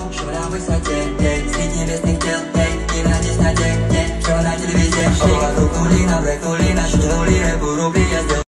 что на высоте, среди небесных тел, не на тесноте, что на телевизоре, вокруг нули, на брейк нули, наши нули, рэп, рубли, я сделал.